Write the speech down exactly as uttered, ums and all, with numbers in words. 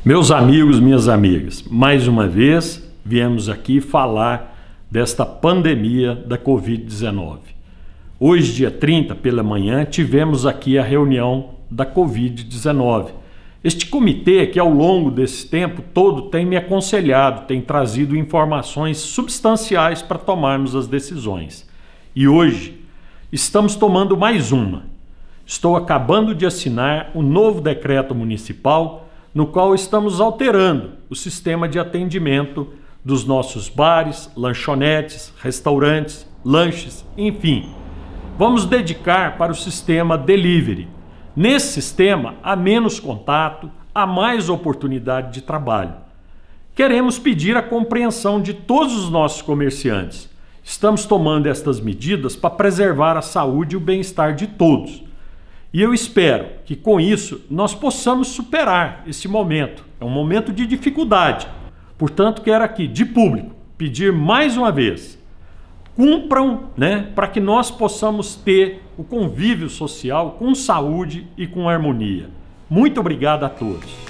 Meus amigos, minhas amigas, mais uma vez viemos aqui falar desta pandemia da Covid dezenove. Hoje, dia trinta, pela manhã, tivemos aqui a reunião da Covid dezenove. Este comitê que ao longo desse tempo todo tem me aconselhado, tem trazido informações substanciais para tomarmos as decisões. E hoje estamos tomando mais uma. Estou acabando de assinar um novo decreto municipal no qual estamos alterando o sistema de atendimento dos nossos bares, lanchonetes, restaurantes, lanches, enfim. Vamos dedicar para o sistema delivery. Nesse sistema, há menos contato, há mais oportunidade de trabalho. Queremos pedir a compreensão de todos os nossos comerciantes. Estamos tomando estas medidas para preservar a saúde e o bem-estar de todos. E eu espero que com isso nós possamos superar esse momento. É um momento de dificuldade. Portanto, quero aqui, de público, pedir mais uma vez, cumpram, né, para que nós possamos ter o convívio social com saúde e com harmonia. Muito obrigado a todos.